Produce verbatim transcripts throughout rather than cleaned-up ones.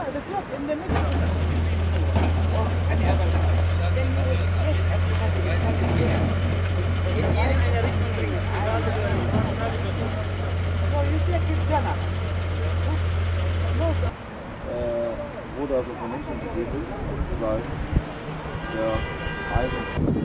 wurde also von Menschen besiedelt seit der Reise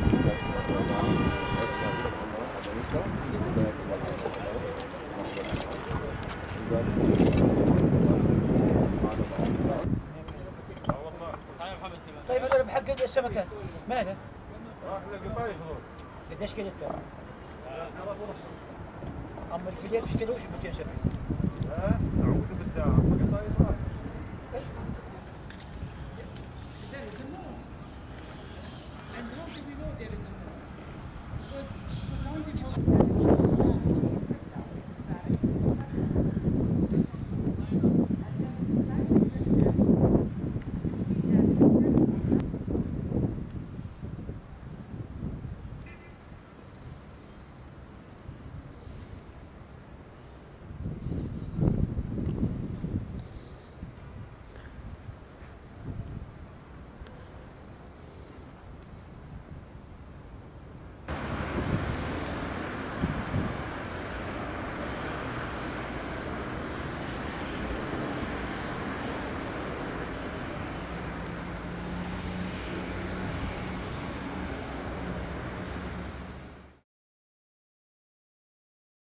طيب هذول بحق السمكة ماله؟ راح لقطايف هذول. قديش كيلو؟ اما الفيليه بيشتروش مئتين سبعين.